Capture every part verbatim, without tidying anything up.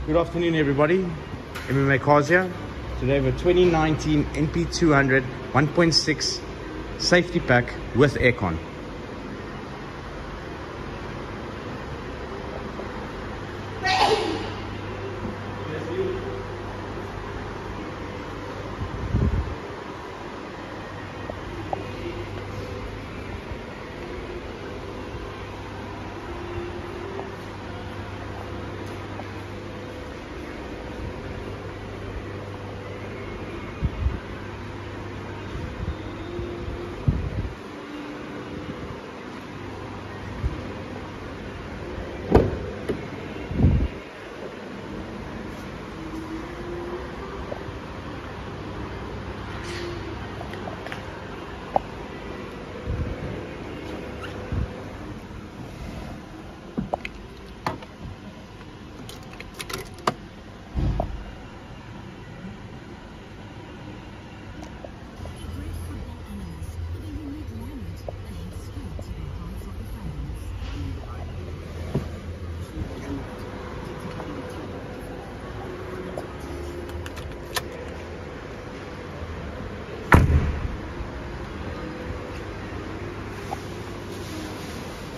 Good afternoon, everybody. M M A Cars here. Today we have a twenty nineteen N P two hundred one point six safety pack with aircon.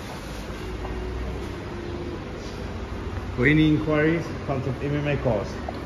For any inquiries, contact M M A Cars.